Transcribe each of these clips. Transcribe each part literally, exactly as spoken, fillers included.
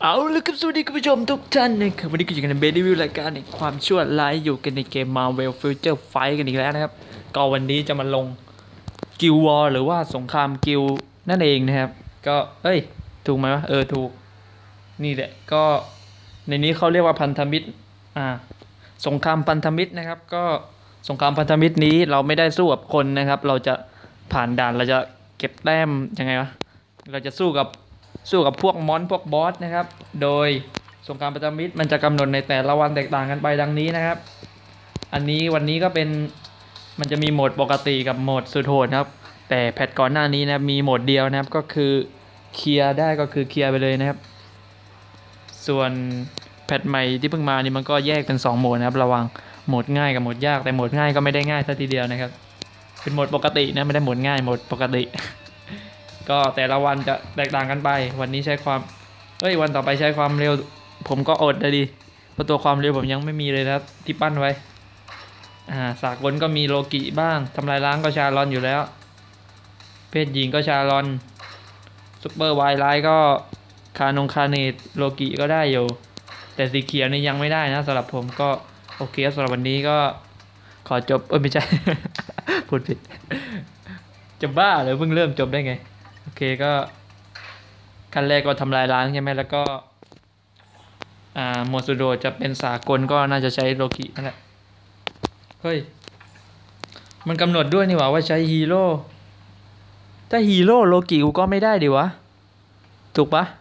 เอาละครับสวัสดีคุณผู้ชมทุกท่านนะครับวันนี้ก็อยู่กันในเบสรีวิวรายการในความชั่วร้ายอยู่กันในเกม Marvel Future Fight กันอีกแล้วนะครับก็วันนี้จะมาลงกิลวอร์หรือว่าสงครามกิลนั่นเองนะครับก็เอ้ยถูกไหมวะเออถูกนี่แหละก็ในนี้เขาเรียกว่าพันธมิตรอ่าสงครามพันธมิตรนะครับก็สงครามพันธมิตรนี้เราไม่ได้สู้กับคนนะครับเราจะผ่านด่านเราจะเก็บแต้มยังไงวะเราจะสู้กับสู้กับพวกมอนพวกบอสนะครับโดยสงครามพันธมิตรมันจะกำหนดในแต่ละวันแตกต่างกันไปดังนี้นะครับอันนี้วันนี้ก็เป็นมันจะมีโหมดปกติกับโหมดสุดโหดครับแต่แพทก่อนหน้านี้นะมีโหมดเดียวนะครับก็คือเคลียร์ได้ก็คือเคลียร์ไปเลยนะครับส่วนแพทใหม่ที่เพิ่งมานี่มันก็แยกเป็นสองโหมดนะครับระหว่างโหมดง่ายกับโหมดยากแต่โหมดง่ายก็ไม่ได้ง่ายซะทีเดียวนะครับเป็นโหมดปกตินะไม่ได้โหมดง่ายโหมดปกติก็แต่ละวันจะแตกต่างกันไปวันนี้ใช้ความเอ้ยวันต่อไปใช้ความเร็วผมก็อดเลยดิเพราะตัวความเร็วผมยังไม่มีเลยนะครับที่ปั้นไว้อ่าสากลก็มีโลกิบ้างทำลายล้างก็ชาลอนอยู่แล้วเพศหญิงก็ชาลอนซุปเปอร์ไวไลท์ก็คานงคาเนตโลกิก็ได้อยู่แต่สีเขียวนี่ยังไม่ได้นะสำหรับผมก็โอเคสำหรับวันนี้ก็ขอจบเอ้ยไม่ใช่ พูดผิดจะบ้าหรือเพิ่งเริ่มจบได้ไงโอเคก็ขั้นแรกก็ทำลายล้างใช่ไหมแล้วก็อ่าโมซูโดจะเป็นสากลก็น่าจะใช้โลกินั่นแหละเฮ้ยมันกำหนดด้วยนี่หว่าว่าใช้ฮีโร่ถ้าฮีโร่โลกิกูก็ไม่ได้ดิวะถูกปะ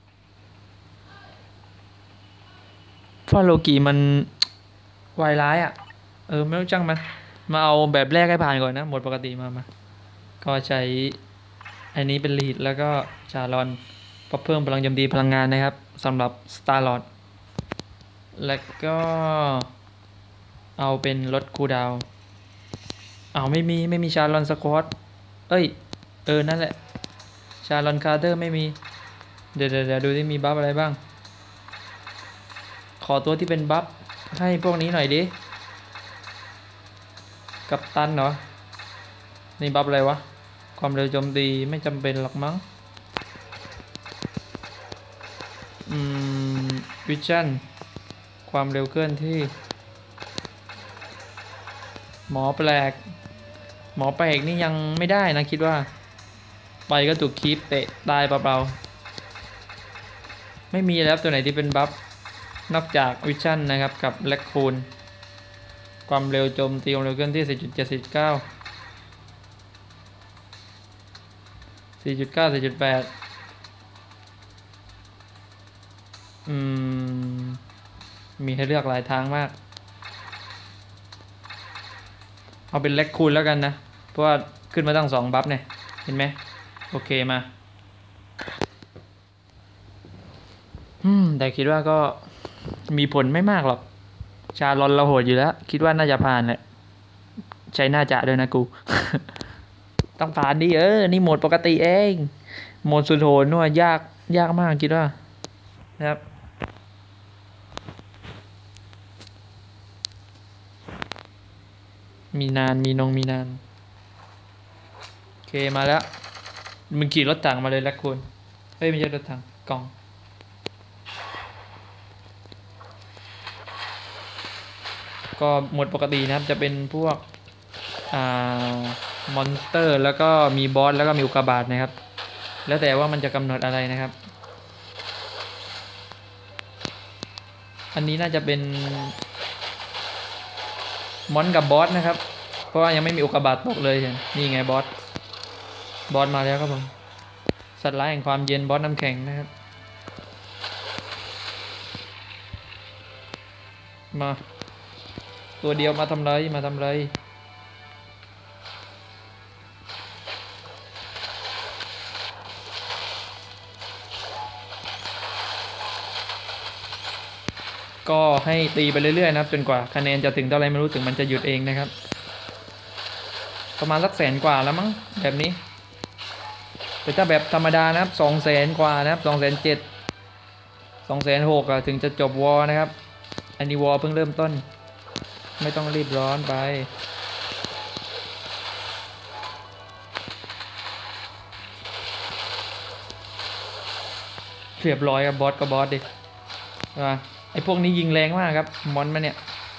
เพราะโลกิมันวายร้ายอ่ะเออไม่รู้จังมันมาเอาแบบแรกให้ผ่านก่อนนะหมดปกติมามาก็ใช้อันนี้เป็นลีดแล้วก็ชาลอนเพิ่มพลังโจมตีพลังงานนะครับสำหรับสตาร์ลอร์ดแล้วก็เอาเป็นลดคูลดาวน์เอาไม่มีไม่มีชาลอนสควอตเอ้ยเออนั่นแหละชาลอนคาร์เตอร์ไม่มีเดี๋ยวเดี๋ยวดูที่มีบัฟอะไรบ้างขอตัวที่เป็นบัฟให้พวกนี้หน่อยดิกัปตันเหรอนี่บัฟอะไรวะความเร็วโจมตีไม่จำเป็นหรอกมั้งอืมวิชั่นความเร็วเคลื่อนที่หมอแปลกหมอแปลกนี่ยังไม่ได้นะคิดว่าไปก็ถูกคีปเตะตายเปล่าๆไม่มีแล้วตัวไหนที่เป็นบัฟนอกจากวิชั่นนะครับกับแลคคูนความเร็วโจมตีความเร็วเคลื่อนที่ สี่จุดเจ็ด สี่จุดเก้า สี่จุดเก้า สี่จุดแปด อืมมีให้เลือกหลายทางมากเอาเป็นแลคคูนแล้วกันนะเพราะว่าขึ้นมาตั้งสองบัฟเนี่ยเห็นไหมโอเคมาอืมแต่คิดว่าก็มีผลไม่มากหรอกชาลอนเราโหดอยู่แล้วคิดว่าน่าจะผ่านแหละใช้น่าจะด้วยนะกู ต้องผ่านดิเออนี่โหมดปกติเองโหมดสุดโหดนู่นยากยากมากคิดว่านะครับมีนานมีนงมีนานโอเคมาแล้วมึงขี่รถถังมาเลยแล้วคุณเฮ้ยไม่ใช่รถถังกล่องก็หมดปกตินะครับจะเป็นพวกอ่ามอนสเตอร์แล้วก็มีบอสแล้วก็มีอุกกาบาตนะครับแล้วแต่ว่ามันจะกำหนดอะไรนะครับอันนี้น่าจะเป็นมอนกับบอสนะครับเพราะว่ายังไม่มีอุกกาบาตตกเลยนี่ไงบอสบอสมาแล้วครับผมสัตว์ร้ายแห่งความเย็นบอสน้ำแข็งนะครับมาตัวเดียวมาทำไรมาทำไรก็ให้ตีไปเรื่อยๆนะครับจนกว่าคะแนนจะถึงเท่าไรไม่รู้ถึงมันจะหยุดเองนะครับประมาณสักแสนกว่าแล้วมั้งแบบนี้แต่ถ้าแบบธรรมดานะครับสองแสนกว่านะครับสองแสนเจ็ดสองแสนหกอะถึงจะจบวอนะครับอันนี้วอเพิ่งเริ่มต้นไม่ต้องรีบร้อนไปเรียบร้อยครับบอสก็บอสดิว่าไอพวกนี้ยิงแรงมากครับมอนมันเนี่ย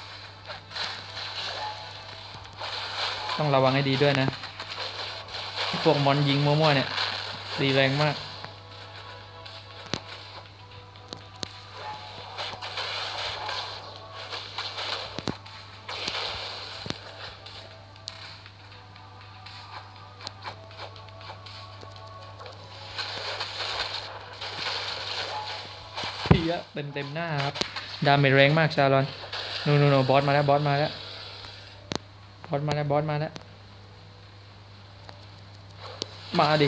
ต้องระวังให้ดีด้วยนะพวกมอนยิงมั่วๆเนี่ยตีแรงมากเยอะเต็มเต็มหน้าครับดาเมจแรงมากชาลอนโนโนโนบอสมาแล้วบอสมาแล้วบอสมาแล้วบอสมาแล้วมาดิ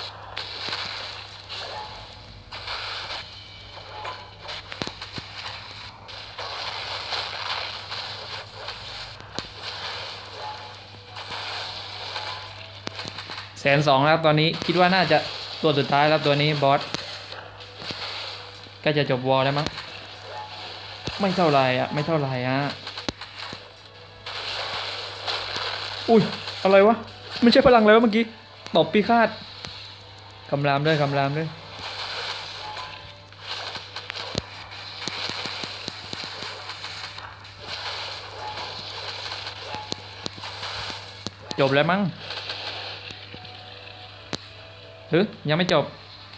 แสนสองแล้วตอนนี้คิดว่าน่าจะตัวสุดท้ายแล้วตัวนี้บอสก็จะจบวอลแล้วมั้งไม่เท่าไรอ่ะไม่เท่าไรอ่ะอุ้ยอะไรวะไม่ใช่พลังเลยวะเมื่อกี้ตบปีคาดคำรามด้วยคำรามด้วยจบแล้วมั้งหรือยังไม่จบ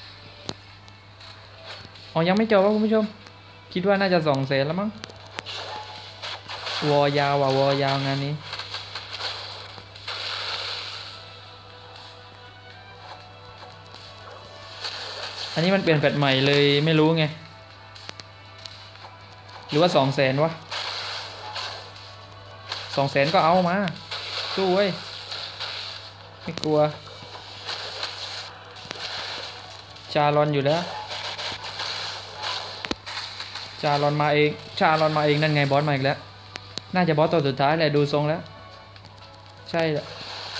อ๋อยังไม่จบครับคุณผู้ชมคิดว่าน่าจะสองแสนแล้วมั้งวอยาวว่ะวอยาวงานนี้อันนี้มันเปลี่ยนแพทใหม่เลยไม่รู้ไงหรือว่าสองแสนวะสองแสนก็เอามาสู้เว้ยไม่กลัวชาลอนอยู่แล้วชาลอนมาเองชาลอนมาเองนั่นไงบอสมาอีกแล้วน่าจะบอสตัวสุดท้ายแหละดูทรงแล้วใช่แหละ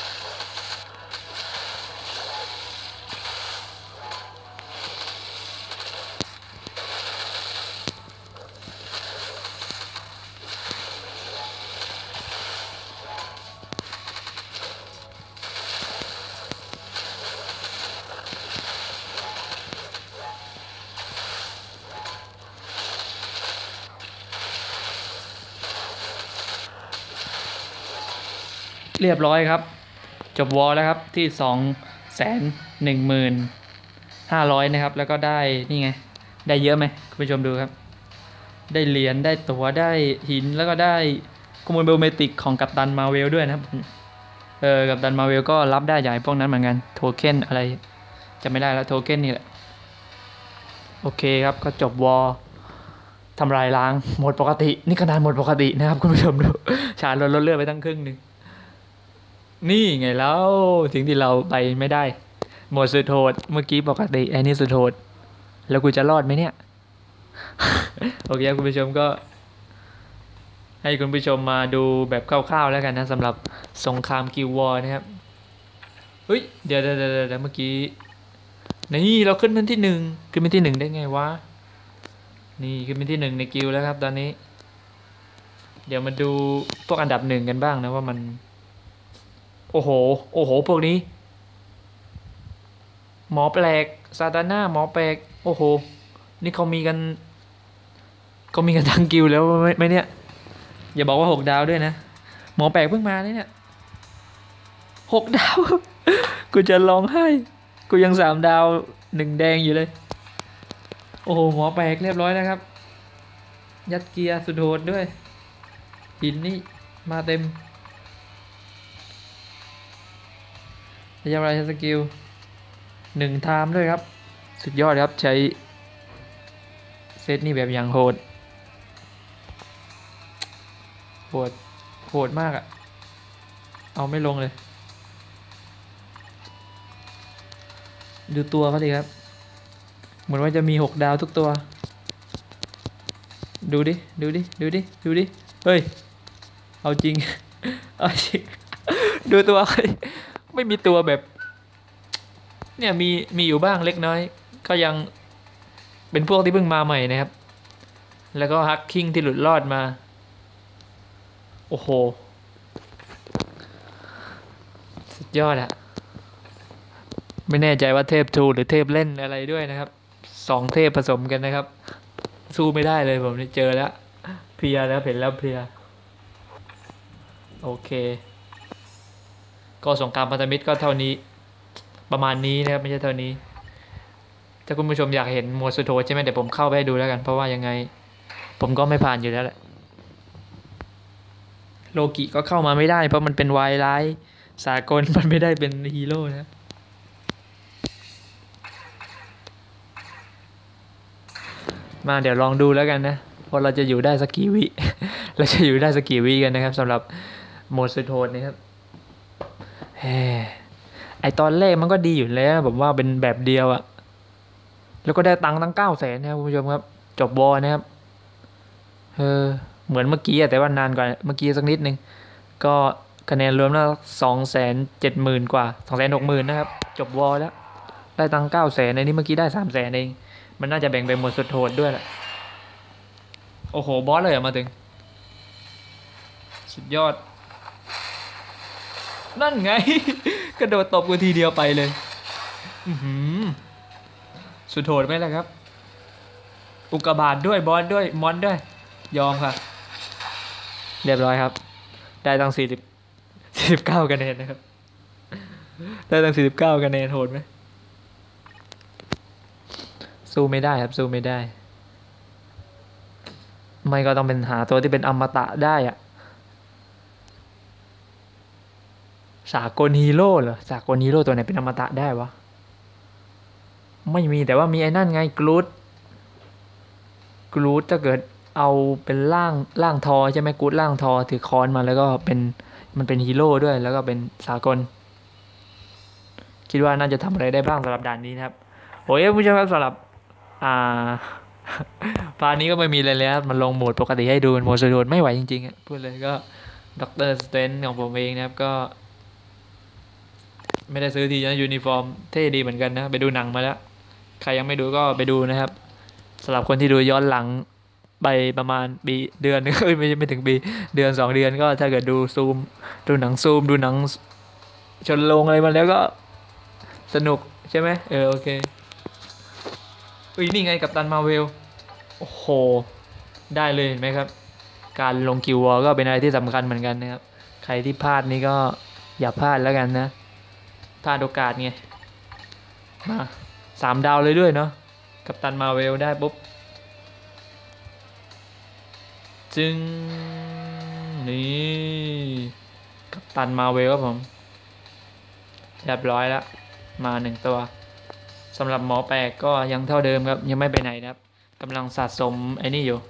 เรียบร้อยครับจบวอลแล้วครับที่สองแสนหนึ่งหมื่นห้าร้อยนะครับแล้วก็ได้นี่ไงได้เยอะไหมคุณผู้ชมดูครับได้เหรียญได้ตั๋วได้หินแล้วก็ได้ขโมยเบลเมติกของกัปตันมาเวลด้วยนะครับเออกัปตันมาเวลก็รับได้จากพวกนั้นเหมือนกันโทเค็นอะไรจะไม่ได้แล้วโทเค็นนี่แหละโอเคครับก็จบวอลทำลายล้างหมดปกตินี่ขนาดหมดปกตินะครับคุณผู้ชมดูชาลดลดเลือดไปตั้งครึ่งหนึ่งนี่ไงแล้วสิ่งที่เราไปไม่ได้หมดสุดโหดเมื่อกี้ปกติไอ้นี่สุดโหดแล้วกูจะรอดไหมเนี่ย โอเคคุณผู้ชมก็ให้คุณผู้ชมมาดูแบบคร่าวๆแล้วกันนะสำหรับสงครามกิลวอร์นะครับเฮ้ยเดี๋ยวเดี๋ยวเดี๋ยวเมื่อกี้นี่เราขึ้นเป็นที่หนึ่งขึ้นเป็นที่หนึ่งได้ไงวะนี่ขึ้นเป็นที่หนึ่งในกิลแล้วครับตอนนี้เดี๋ยวมาดูพวกอันดับหนึ่งกันบ้างนะว่ามันโอ้โหโอ้โหพวกนี้หมอแปลกซาตาน่าหมอแปลกโอ้โหนี่เขามีกันเขามีกันทั้งกิลแล้วไหมเนี่ยอย่าบอกว่าหกดาวด้วยนะหมอแปลกเพิ่งมาเนี่ยหกดาว กูจะร้องไห้กูยังสามดาวหนึ่งแดงอยู่เลยโอ้โหหมอแปลกเรียบร้อยแล้วครับยัดเกียร์สุดโหดด้วยหินนี่มาเต็มระยะเวลาใช้สกิลหนึ่งไทม์ด้วยครับสุดยอดครับใช้เซตนี่แบบอย่างโหดโหดโหดมากอะเอาไม่ลงเลยดูตัวเขาดิครับเหมือนว่าจะมีหกดาวทุกตัวดูดิดูดิดูดิดูดิเฮ้ยเอาจริง เอาจริง ดูตัวไม่มีตัวแบบเนี่ยมีมีอยู่บ้างเล็กน้อยก็ยังเป็นพวกที่เพิ่งมาใหม่นะครับแล้วก็ฮักคิงที่หลุดรอดมาโอ้โหสุดยอดอะไม่แน่ใจว่าเทพทูหรือเทพเล่นอะไรด้วยนะครับสองเทพผสมกันนะครับสู้ไม่ได้เลยผมเจอแล้วเพลียแล้วเห็นแล้วเพลียโอเคก็สงครามพันธมิตรก็เท่านี้ประมาณนี้นะครับไม่ใช่เท่านี้ถ้าคุณผู้ชมอยากเห็นโมสุโธใช่ไหมเดี๋ยวผมเข้าไปให้ดูแล้วกันเพราะว่ายังไงผมก็ไม่ผ่านอยู่แล้วแหละโลกิก็เข้ามาไม่ได้เพราะมันเป็นวายร้ายสากลมันไม่ได้เป็นฮีโร่นะมาเดี๋ยวลองดูแล้วกันนะว่าเราจะอยู่ได้สักกี่วิ เราจะอยู่ได้สักกี่วิกันนะครับสำหรับโมสุโธนะครับเฮ้ไอตอนแรกมันก็ดีอยู่แล้วผมว่าเป็นแบบเดียวอะแล้วก็ได้ตังค์ตั้งเก้าแสนนะครับคุณผู้ชมครับจบบอลนะครับเออเหมือนเมื่อกี้แต่ว่านานกว่าเมื่อกี้สักนิดนึงก็คะแนนรวมแล้วสองแสนเจ็ดหมื่นกว่าสองแสนหกหมื่นนะครับจบวอลแล้วได้ตังค์เก้าแสนในนี้เมื่อกี้ได้สามแสนเองมันน่าจะแบ่งไปหมดสุดโทษด้วยแหละโอ้โหบอสเลยมาถึงสุดยอดนั่นไง กระโดดตบกูทีเดียวไปเลยอือหือสุดโหดไหมล่ะครับอุกกาบาตด้วยบอสด้วยมอนด้วยยอมค่ะเรียบร้อยครับได้ตั้งสี่สิบสี่สิบเก้าคะแนนนะครับได้ตั้งสี่สิบเก้าคะแนนโหดไหมสู้ไม่ได้ครับสู้ไม่ได้ไม่ก็ต้องเป็นหาตัวที่เป็นอมตะได้อะสากลฮีโร่เหรอสากลฮีโร่ตัวไหนเป็นอมตะได้วะไม่มีแต่ว่ามีไอ้นั่นไงกรูดกรูดถ้าเกิดเอาเป็นร่างร่างทอใช่ไหมกรูดร่างทอถือค้อนมาแล้วก็เป็นมันเป็นฮีโร่ด้วยแล้วก็เป็นสากลคิดว่าน่าจะทำอะไรได้บ้างสำหรับด่านนี้นะครับโอ้ยผู้ชมครับสำหรับอ่าพาร์ทนี้ก็ไม่มีอะไรแล้วมันลงโหมดปกติให้ดูโหมดสะดวกไม่ไหวจริงๆพูดเลยก็ด็อกเตอร์สเตนของผมเองนะครับก็ไม่ได้ซื้อทีนะยูนิฟอร์มเท่ดีเหมือนกันนะไปดูหนังมาแล้วใครยังไม่ดูก็ไปดูนะครับสำหรับคนที่ดูย้อนหลังไปประมาณปีเดือนนึงไม่ไม่ถึงปีเดือนสองเดือนก็ถ้าเกิดดูซูมดูหนังซูมดูหนังชนโรงอะไรมาแล้วก็สนุกใช่ไหมเออโอเคอุ้ยนี่ไงกัปตันมาร์เวลโอ้โหได้เลยเห็นไหมครับการลงคิววอลก็เป็นอะไรที่สำคัญเหมือนกันนะครับใครที่พลาดนี่ก็อย่าพลาดแล้วกันนะพลาดโอกาสไงมาสามดาวเลยด้วยเนาะกัปตันมาร์เวลได้ปุ๊บจึงนี่กัปตันมาร์เวลครับผมเรียบร้อยแล้วมาหนึ่งตัวสำหรับหมอแปลกก็ยังเท่าเดิมครับยังไม่ไปไหนนะครับกำลังสะสมไอ้นี่อยู่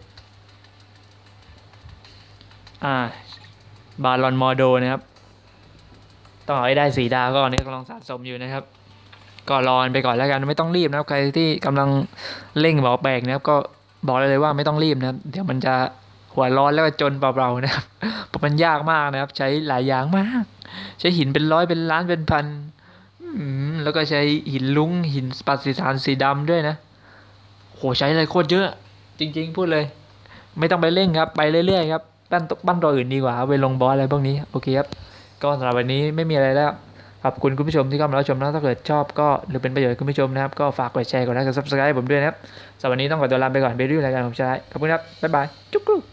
อ่าบาลอนมอโดนะครับต้องเอาให้ได้สีดาวก็อันนี้กำลังสะสมอยู่นะครับก็รอไปก่อนแล้วกันไม่ต้องรีบนะครับใครที่กำลังเร่งหมอแปลกนะครับก็บอกเลยเลยว่าไม่ต้องรีบนะครับเดี๋ยวมันจะหัวร้อนแล้วก็จนเปล่าๆนะครับเพราะมันยากมากนะครับใช้หลายอย่างมากใช้หินเป็นร้อยเป็นล้านเป็นพันแล้วก็ใช้หินลุ้งหินปฏิสถานสีดำด้วยนะโหใช้อะไรโคตรเยอะจริงๆพูดเลยไม่ต้องไปเร่งครับไปเรื่อยๆครับปั้นปั้นตัวอื่นดีกว่าไปลงบอสอะไรพวกนี้โอเคครับก็สำหรับวันนี้ไม่มีอะไรแล้วขอบคุณคุณผู้ชมที่เข้ามารับชมนะถ้าเกิดชอบก็หรือเป็นประโยชน์คุณผู้ชมนะครับก็ฝากกดแชร์กดไลค์กดซับสไครป์ผมด้วยนะครับสำหรับวันนี้ต้องขอตัวลาไปก่อนไปดูรายการผมชายขอบคุณครับบ๊ายบายจุ๊ก